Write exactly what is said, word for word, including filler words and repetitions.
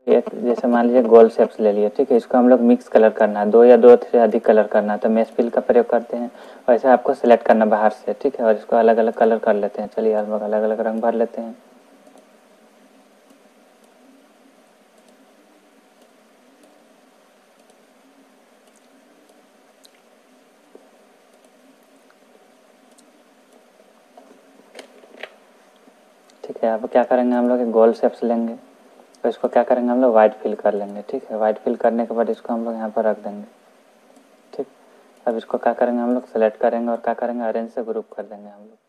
एक जैसे मान लीजिए गोल शेप्स ले लिए, ठीक है, इसको हम लोग मिक्स कलर करना है, दो या दो से अधिक कलर करना है तो मेश फिल का प्रयोग करते हैं। वैसे आपको सेलेक्ट करना बाहर से, ठीक है, और इसको अलग अलग कलर कर लेते हैं। चलिए हम लोग अलग अलग रंग भर लेते हैं। ठीक है, अब क्या करेंगे हम लोग गोल शेप्स लेंगे तो इसको क्या करेंगे हम लोग वाइट फिल कर लेंगे। ठीक है, वाइट फिल करने के बाद इसको हम लोग यहाँ पर रख देंगे। ठीक, अब इसको क्या करेंगे हम लोग सेलेक्ट करेंगे और क्या करेंगे अरेंज से ग्रुप कर देंगे हम लोग।